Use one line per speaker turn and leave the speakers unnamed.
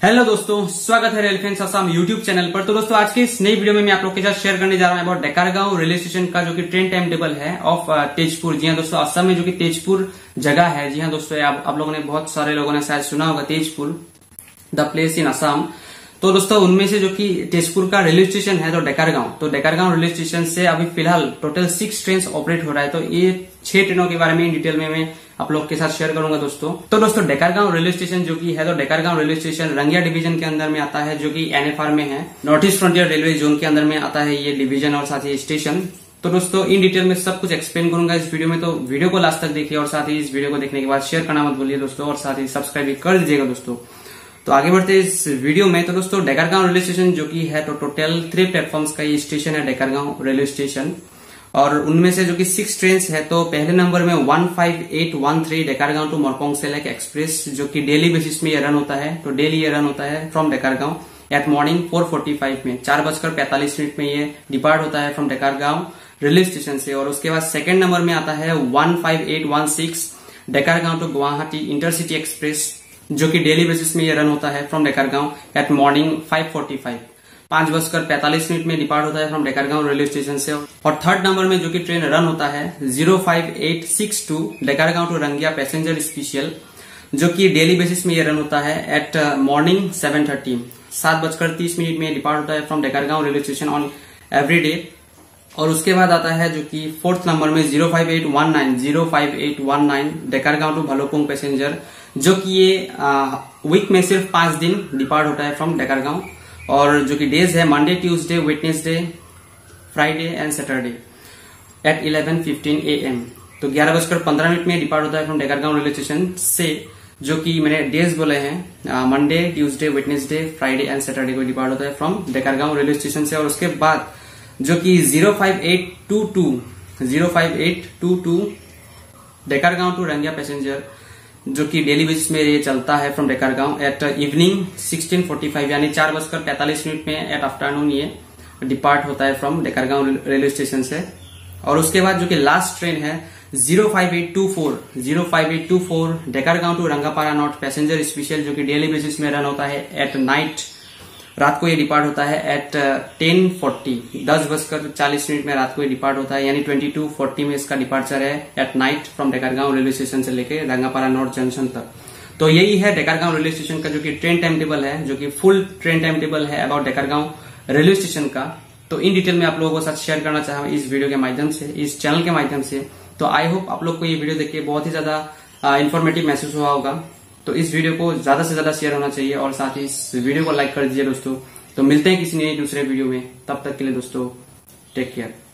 Hello दोस्तों, स्वागत है rail fans Assam YouTube channel पर। तो दोस्तों आज के इस नई वीडियो में मैं आप लोग के साथ शेयर करने जा रहा हूं अबाउट डेकारगांव रेलवे स्टेशन का जो कि ट्रेन टाइम टेबल है ऑफ तेजपुर। जी हाँ दोस्तों, असम में जो कि तेजपुर जगह है। जी हाँ दोस्तों, आप लोगों ने बहुत सारे लोगों ने शायद सुना होगा Tezpur the place in Assam. तो दोस्तों उनमें से जो कि तेजपुर का रेलवे स्टेशन है तो डेकारगांव रेलवे स्टेशन से अभी फिलहाल टोटल 6 ट्रेन ऑपरेट हो रहा है। तो ये 6 ट्रेनों के बारे में डिटेल में मैं आप लोग के साथ शेयर करूंगा दोस्तों। तो दोस्तों डेकारगांव रेलवे स्टेशन जो कि है तो Dekargaon railway station Rangiya division के अंदर में आता है, जो कि एनएफआर में है, north east frontier railway zone के अंदर में आता है ये डिवीजन और साथ ही स्टेशन। तो दोस्तों इन डिटेल में सब कुछ एक्सप्लेन करूंगा इस वीडियो में, तो वीडियो को लास्ट तक देखिए और साथ ही इस वीडियो को देखने के बाद शेयर करना मत भूलिए दोस्तों, और साथ ही सब्सक्राइब भी कर दीजिएगा दोस्तों। तो आगे बढ़ते इस वीडियो में। तो दोस्तों डेकारगांव रेलवे स्टेशन जो कि है तो टोटल 3 प्लेटफॉर्म्स का ये स्टेशन है डेकारगांव रेलवे स्टेशन, और उनमें से जो कि 6 ट्रेन है। तो पहले नंबर में 15813 Dekargaon to Murkongselek express, जो कि डेली बेसिस में ये रन होता है। तो डेली ये रन होता है फ्रॉम डेकारगांव एट मॉर्निंग 4:45 में 4:45 में ये डिपार्ट होता है फ्रॉम डेकारगांव रेलवे स्टेशन से। और उसके बाद सेकंड नंबर में आता है 15816 Dekargaon to Guwahati intercity express, जो कि डेली बेसिस में ये रन होता है फ्रॉम डेकारगांव एट मॉर्निंग 5:45 5:45 में डिपार्ट होता है फ्रॉम डेकारगांव रेलवे स्टेशन से। और थर्ड नंबर में जो कि ट्रेन रन होता है 05862 Dekargaon to Rangiya passenger special, जो कि डेली बेसिस में ये रन होता है एट मॉर्निंग 7:30 7:30 में डिपार्ट होता है from Dekargaon railway station on every day. और उसके बाद आता है जो कि फोर्थ नंबर में 05819 डेकारगांव टू भालुकपोंग पैसेंजर, जो कि ये वीक में सिर्फ 5 दिन डिपार्ट होता है फ्रॉम डेकारगांव, और जो कि डेज है Monday, Tuesday, Wednesday, Friday and Saturday at 11:15 AM। तो 11:15 में डिपार्ट होता है फ्रॉम डेकारगांव रेलवे स्टेशन से, जो कि मैंने डेज बोले हैं Monday, Tuesday, Wednesday, Friday and Saturday को डिपार्ट होता है फ्रॉम डेकारगांव रेलवे स्टेशन से। और उसके बाद जो कि 05822 डेकारगांव टू रंगिया पैसेंजर, जो कि डेली बेसिस में ये चलता है फ्रॉम डेकारगांव एट इवनिंग 16:45 यानी 4:45 में एट आफ्टरनून ये डिपार्ट होता है फ्रॉम डेकारगांव रेलवे स्टेशन से। और उसके बाद जो कि लास्ट ट्रेन है 05824 Dekargaon to Rangapara north passenger special, जो कि डेली बेसिस में रन होता है एट नाइट, रात को ये डिपार्ट होता है एट 10:40 में रात को ये डिपार्ट होता है, यानी 22:40 में इसका डिपार्चर है at night from Dekargaon railway station से लेके रंगापारा नॉर्थ जंक्शन तक। तो यही है डेकारगांव रेलवे स्टेशन का जो कि ट्रेन टाइम टेबल है, जो कि फुल ट्रेन टाइम टेबल है अबाउट डेकारगांव रेलवे स्टेशन का। तो इन डिटेल में आप लोगों के साथ शेयर करना चाहा इस वीडियो के माध्यम से, इस चैनल के माध्यम से। तो आई होप आप लोग को ये वीडियो देख के बहुत ही ज्यादा इन्फॉर्मेटिव महसूस हुआ होगा। तो इस वीडियो को ज्यादा से ज्यादा शेयर होना चाहिए, और साथ ही इस वीडियो को लाइक कर दीजिए दोस्तों। तो मिलते हैं किसी नए दूसरे वीडियो में, तब तक के लिए दोस्तों टेक केयर।